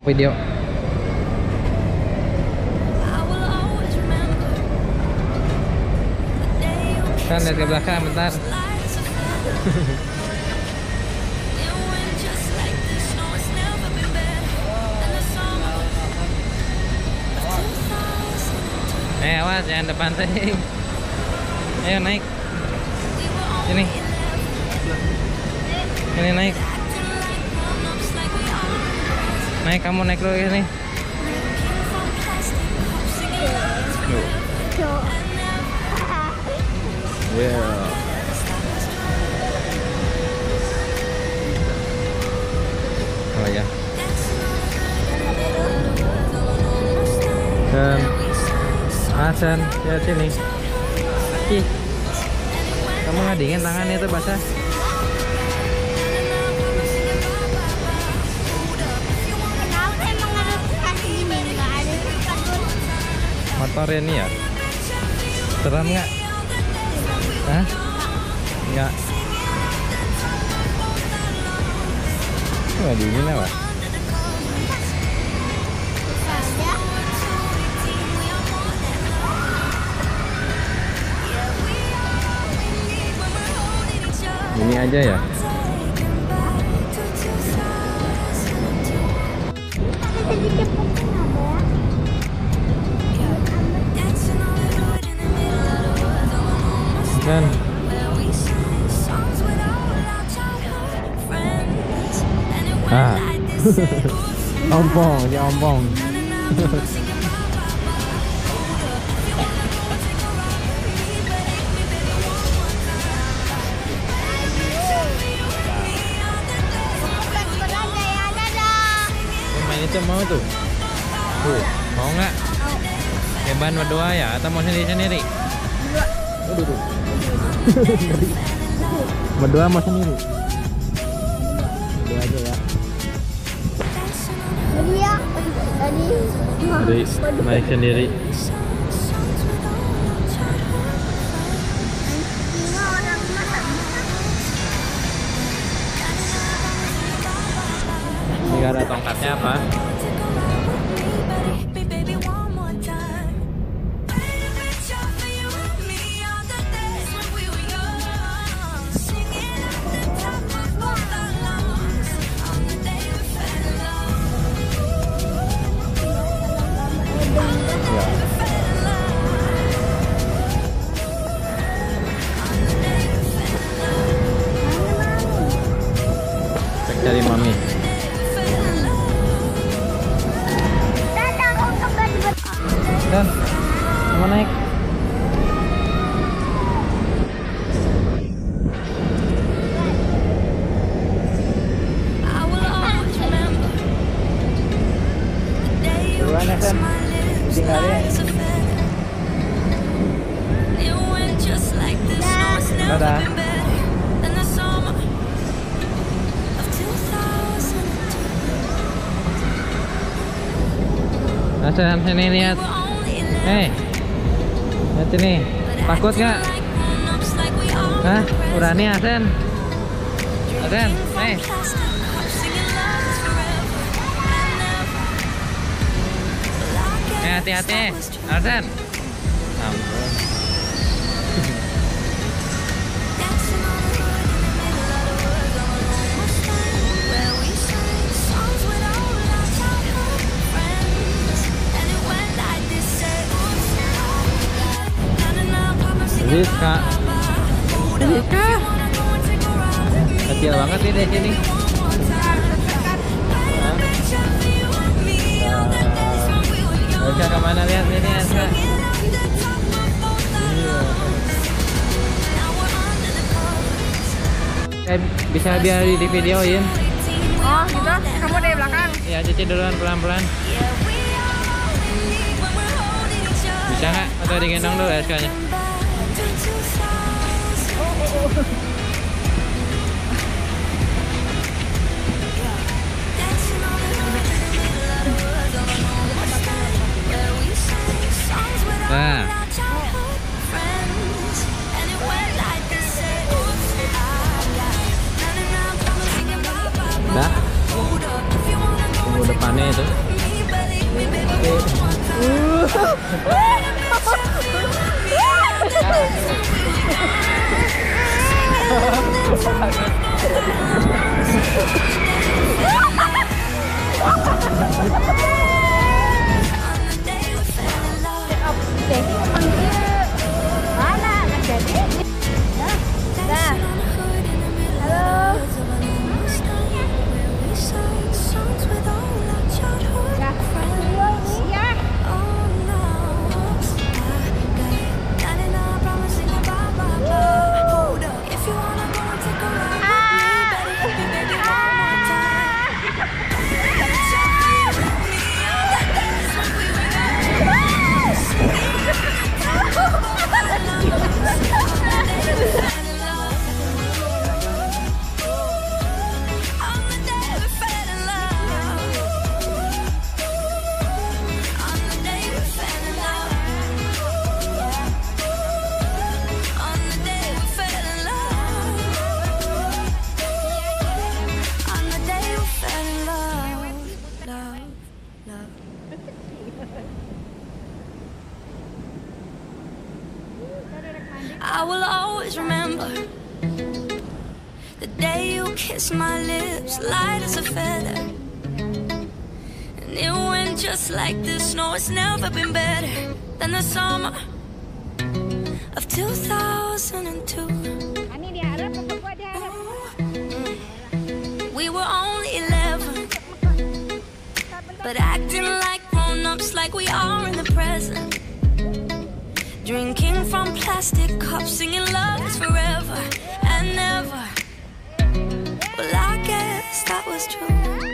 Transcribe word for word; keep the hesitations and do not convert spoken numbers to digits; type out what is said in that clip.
video. Kan lihat ke belakang bentar. Eh awas jangan depan ting. Ayo naik. Sini. Ini naik. Naik kamu naik dulu ini. Yeah. Oh ya. Dan Hasan, lihat sini. Ih. Kamu nggak dingin tangannya itu basah? Motor ini ya? Seram nggak? Hah? Nggak. Nggak dingin apa? Ini aja ya? Kan? Ah, ompong, ya ompong. Main itu mau tuh? Tuh, mau nggak? Keban berdua ya? Atau mau sendiri sendiri? Aduh, tuh. Berdua mau sendiri? Berdua aja ya. Tadi ya, tadi. Jadi naik sendiri. Ini gak ada tongkatnya apa? Cari mami. Dan mau naik. Duluan ya Sen, tinggalin. Dadah. Hasan, sini lihat. Hei, lihat sini. Takut nggak? Hah? Berani Hasan? Hasan, hei. Eh, hati-hati, Hasan. Ampun. Rizka, Rizka, kecil banget nih di sini. Rizka kemana lihat ini Rizka? Eh, bisa biar di videoin. Oh gitu, kamu dari belakang. Ya Cici duluan pelan-pelan. Bisa nggak? Atau digendong dulu Rizkanya? Nah. Dah. Tunggu depannya itu tuh. Mana nggak jadi? Dah. Halo. I will always remember the day you kissed my lips, light as a feather. And it went just like this. No, it's never been better than the summer of two thousand two. We were only eleven, but acting like grown-ups, like we are in the present. Drinking from plastic cups, singing love is forever and never. Well, I guess that was true.